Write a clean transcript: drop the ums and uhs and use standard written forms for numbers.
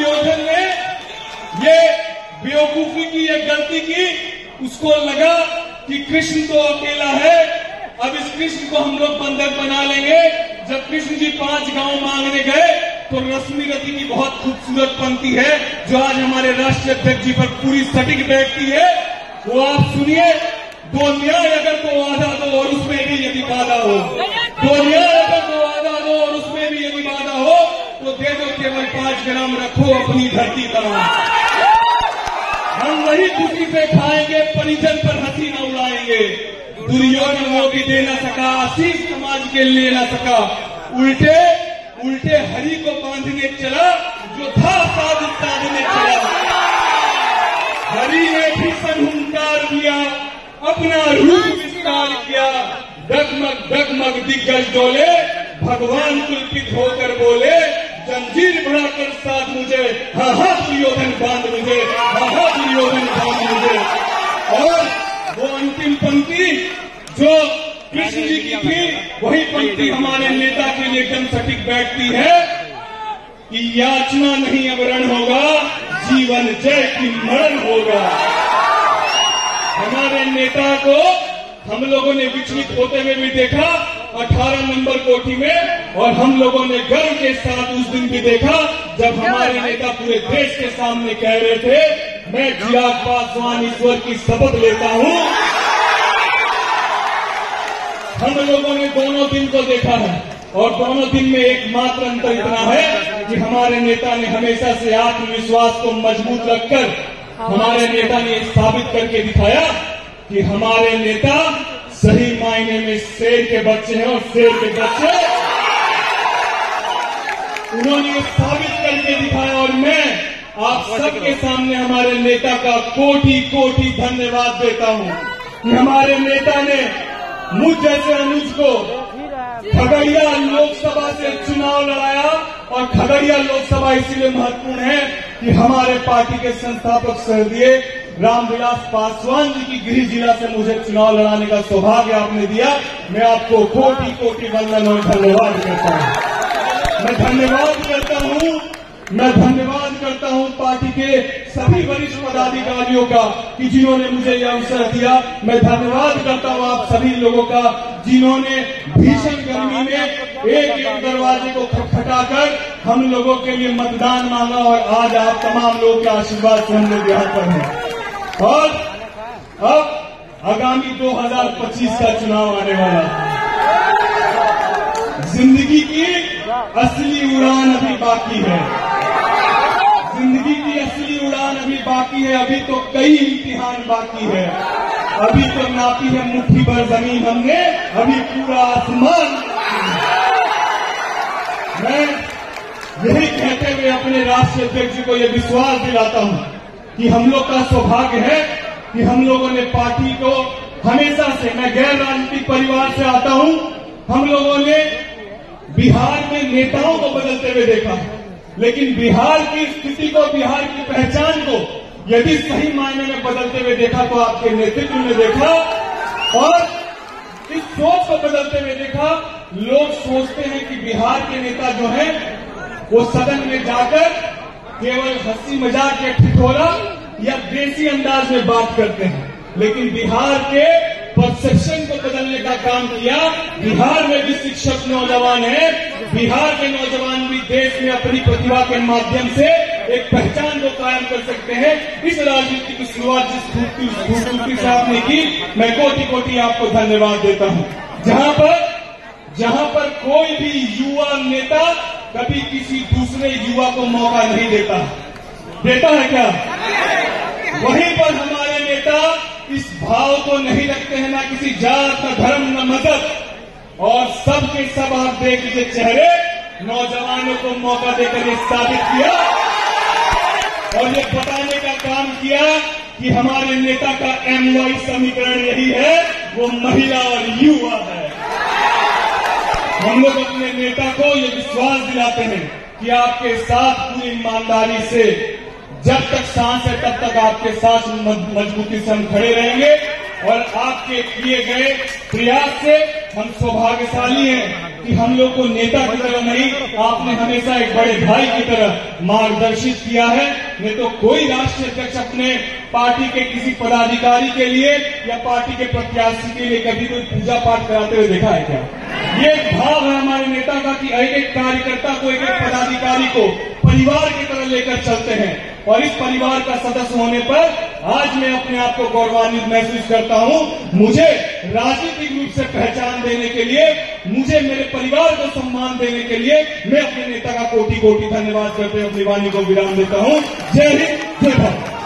दुर्योधन ने ये बेवकूफी की, ये गलती की, उसको लगा कि कृष्ण तो अकेला है, अब इस कृष्ण को हम लोग बंधक बना लेंगे। जब कृष्ण जी 5 गांव मांगने गए तो रश्मि रति की बहुत खूबसूरत पंक्ति है जो आज हमारे राष्ट्रीय अध्यक्ष जी पर पूरी सटीक बैठती है, वो आप सुनिए। 2 न्याय अगर तो वादा दो और उसमें भी यदि वादा हो, 2 न्याय अगर तो वादा दो और उसमें भी यदि वादा हो, तो दे दो केवल 5 ग्राम, रखो अपनी धरती का। हम वही खुशी से खाएंगे, परिजन पर हंसी न उड़ाएंगे। दुर्योधन वो भी दे न सका, आशीष समाज के ले न सका, उल्टे उल्टे हरि को बांधने चला, जो था साधने चला। हरि ने भी संहुंकार दिया, अपना रूप विस्तार किया, डगमग डगमग दिग्गज डोले, भगवान पुलकित होकर बोले, जंजीर बढ़ाकर साथ मुझे, हाँ हाँ दुर्योधन बांध मुझे, हाँ हाँ दुर्योधन बांध मुझे। और वो अंतिम पंक्ति जो कृष्ण जी की थी, वही पंक्ति हमारे नेता के लिए एकदम सटीक बैठती है कि याचना नहीं अब रण होगा, जीवन जय की मरण होगा। हमारे नेता को हम लोगों ने विचलित होते हुए भी देखा 18 नंबर कोठी में, और हम लोगों ने गर्व के साथ उस दिन भी देखा जब हमारे नेता पूरे देश के सामने कह रहे थे, मैं चिराग पासवान ईश्वर की शपथ लेता हूं। हम लोगों ने दोनों दिन को देखा है, और दोनों दिन में एकमात्र अंतर इतना है कि हमारे नेता ने हमेशा से आत्मविश्वास को मजबूत रखकर हमारे नेता ने साबित करके दिखाया कि हमारे नेता सही मायने में शेर के बच्चे हैं, और शेर के बच्चे उन्होंने साबित करके दिखाया। और मैं आप सबके सामने हमारे नेता का कोटि कोटि धन्यवाद देता हूं कि हमारे नेता ने मुझ जैसे अनुज को खगड़िया लोकसभा से चुनाव लड़ाया। और खगड़िया लोकसभा इसीलिए महत्वपूर्ण है कि हमारे पार्टी के संस्थापक स्वर्गीय रामविलास पासवान जी की गृह जिला से मुझे चुनाव लड़ाने का सौभाग्य आपने दिया। मैं आपको कोटि कोटि वंदन और धन्यवाद करता हूं। मैं धन्यवाद करता हूं पार्टी के सभी वरिष्ठ पदाधिकारियों का कि जिन्होंने मुझे यह अवसर दिया। मैं धन्यवाद करता हूं आप सभी लोगों का जिन्होंने भीषण गर्मी में एक एक दरवाजे को खटखटाकर हम लोगों के लिए मतदान मांगा, और आज आप तमाम लोगों के आशीर्वाद से हम लोग यहाँ पर हैं। और अब आगामी 2025 का चुनाव आने वाला है। जिंदगी की असली उड़ान अभी बाकी है, जिंदगी की असली उड़ान अभी बाकी है। अभी तो कई इम्तिहान बाकी है, अभी तो नापी है मुट्ठी भर जमीन हमने, अभी पूरा आसमान। मैं यही कहते हुए अपने राष्ट्रीय अध्यक्ष जी को यह विश्वास दिलाता हूं कि हम लोग का सौभाग्य है कि हम लोगों ने पार्टी को हमेशा से, मैं गैर राजनीतिक परिवार से आता हूं, हम लोगों ने बिहार में नेताओं को बदलते हुए देखा, लेकिन बिहार की स्थिति को, बिहार की पहचान को यदि सही मायने में बदलते हुए देखा तो आपके नेतृत्व में देखा। और इस सोच को बदलते हुए देखा, लोग सोचते हैं कि बिहार के नेता जो हैं वो सदन में जाकर केवल हंसी मजाक या ठिठोला या देसी अंदाज में बात करते हैं, लेकिन बिहार के परसेप्शन को बदलने का काम किया। बिहार में भी शिक्षक नौजवान हैं, बिहार के नौजवान भी देश में अपनी प्रतिभा के माध्यम से एक पहचान को कायम कर सकते हैं। इस राजनीति की शुरुआत जिस खूबसूरती से आपने की, मैं कोटि कोटि आपको धन्यवाद देता हूं। जहां पर कोई भी युवा नेता कभी किसी दूसरे युवा को मौका नहीं देता है क्या? वहीं पर हमारे नेता इस भाव को नहीं रखते हैं, ना किसी जात, न धर्म, न मजहब, और सब के सब आप देख लीजिए चेहरे, नौजवानों को मौका देकर ये साबित किया और ये बताने का काम किया कि हमारे नेता का MY समीकरण यही है, वो महिला और युवा है। हम लोग अपने नेता को ये विश्वास दिलाते हैं कि आपके साथ पूरी ईमानदारी से जब तक सांस है तब तक आपके साथ मजबूती से हम खड़े रहेंगे, और आपके किए गए प्रयास से हम सौभाग्यशाली हैं कि हम लोग को नेता की तरह नहीं, आपने हमेशा एक बड़े भाई की तरह मार्गदर्शित किया है। नहीं तो कोई राष्ट्रीय अध्यक्ष अपने पार्टी के किसी पदाधिकारी के लिए या पार्टी के प्रत्याशी के लिए कभी कोई पूजा पाठ कराते हुए देखा है क्या? ये एक भाव है हमारे नेता का कि एक एक कार्यकर्ता को, एक एक पदाधिकारी को परिवार की तरह लेकर चलते हैं। और इस परिवार का सदस्य होने पर आज मैं अपने आप को गौरवान्वित महसूस करता हूं। मुझे राजनीतिक रूप से पहचान देने के लिए, मुझे मेरे परिवार को सम्मान देने के लिए मैं अपने नेता का कोटि कोटि धन्यवाद करते हुए अपनी वाणी को विराम देता हूं। जय हिंद, जय भारत।